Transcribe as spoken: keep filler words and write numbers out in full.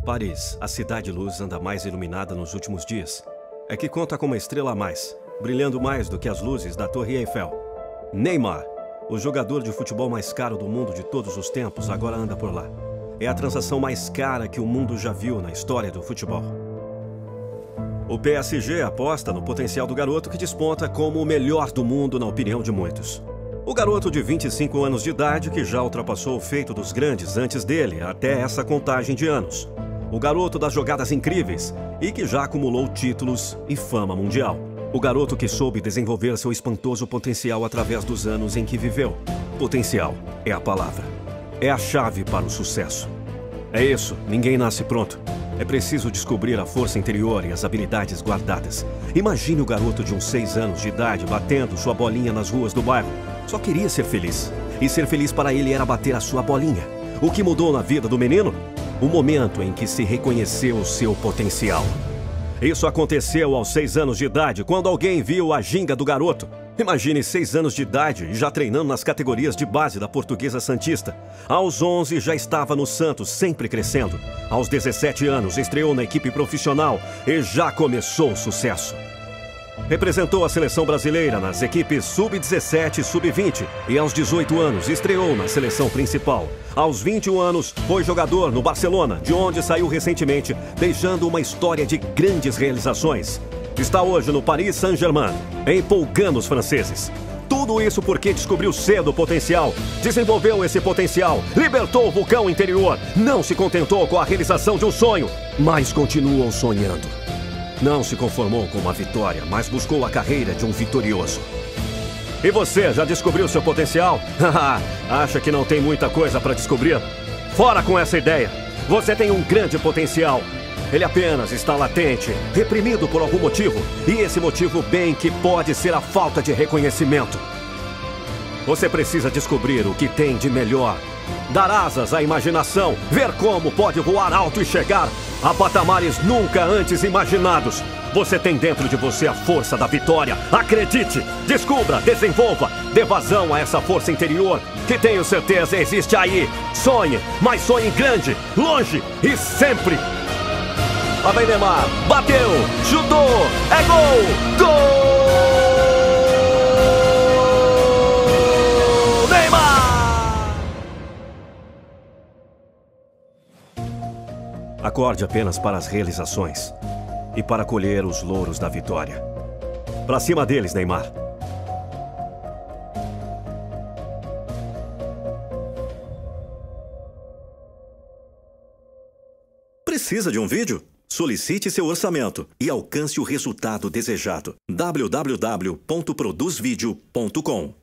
Paris, a cidade-luz anda mais iluminada nos últimos dias. É que conta com uma estrela a mais, brilhando mais do que as luzes da Torre Eiffel. Neymar, o jogador de futebol mais caro do mundo de todos os tempos, agora anda por lá. É a transação mais cara que o mundo já viu na história do futebol. O P S G aposta no potencial do garoto, que desponta como o melhor do mundo na opinião de muitos. O garoto de vinte e cinco anos de idade, que já ultrapassou o feito dos grandes antes dele, até essa contagem de anos. O garoto das jogadas incríveis e que já acumulou títulos e fama mundial. O garoto que soube desenvolver seu espantoso potencial através dos anos em que viveu. Potencial é a palavra. É a chave para o sucesso. É isso, ninguém nasce pronto. É preciso descobrir a força interior e as habilidades guardadas. Imagine o garoto de uns seis anos de idade batendo sua bolinha nas ruas do bairro. Só queria ser feliz. E ser feliz para ele era bater a sua bolinha. O que mudou na vida do menino? O momento em que se reconheceu o seu potencial. Isso aconteceu aos seis anos de idade, quando alguém viu a ginga do garoto. Imagine seis anos de idade e já treinando nas categorias de base da Portuguesa Santista. Aos onze já estava no Santos, sempre crescendo. Aos dezessete anos estreou na equipe profissional e já começou o sucesso. Representou a seleção brasileira nas equipes sub dezessete e sub vinte e aos dezoito anos estreou na seleção principal. Aos vinte e um anos foi jogador no Barcelona, de onde saiu recentemente, deixando uma história de grandes realizações. Está hoje no Paris Saint-Germain, empolgando os franceses. Tudo isso porque descobriu cedo o potencial, desenvolveu esse potencial, libertou o vulcão interior, não se contentou com a realização de um sonho, mas continuou sonhando. Não se conformou com uma vitória, mas buscou a carreira de um vitorioso. E você, já descobriu seu potencial? Acha que não tem muita coisa para descobrir? Fora com essa ideia! Você tem um grande potencial. Ele apenas está latente, reprimido por algum motivo. E esse motivo bem que pode ser a falta de reconhecimento. Você precisa descobrir o que tem de melhor. Dar asas à imaginação, ver como pode voar alto e chegar a patamares nunca antes imaginados. Você tem dentro de você a força da vitória. Acredite, descubra, desenvolva, dê vazão a essa força interior que tenho certeza existe aí. Sonhe, mas sonhe grande, longe e sempre. Lá vem Neymar, bateu, chutou, é gol, gol! Acorde apenas para as realizações e para colher os louros da vitória. Pra cima deles, Neymar. Precisa de um vídeo? Solicite seu orçamento e alcance o resultado desejado. w w w ponto produz vídeo ponto com